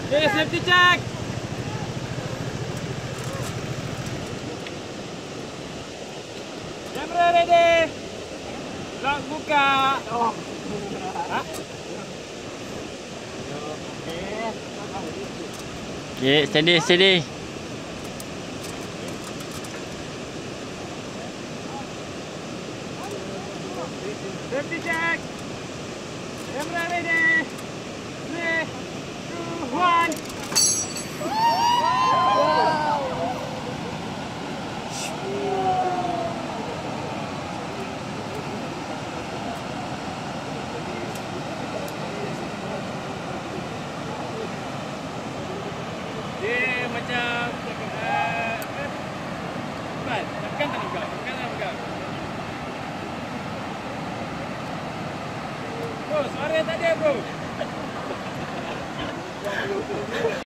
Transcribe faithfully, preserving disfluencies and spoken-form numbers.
Okay, safety check. Camera ready. Lock buka. Oh. Ha? Okay, steady, steady. Safety check. Camera ready. Three, two, one. Dia macam uh, apa? Bukan, tekan tak nak pegang, tekan tak nak pegang. Bro, suara tak ada bro.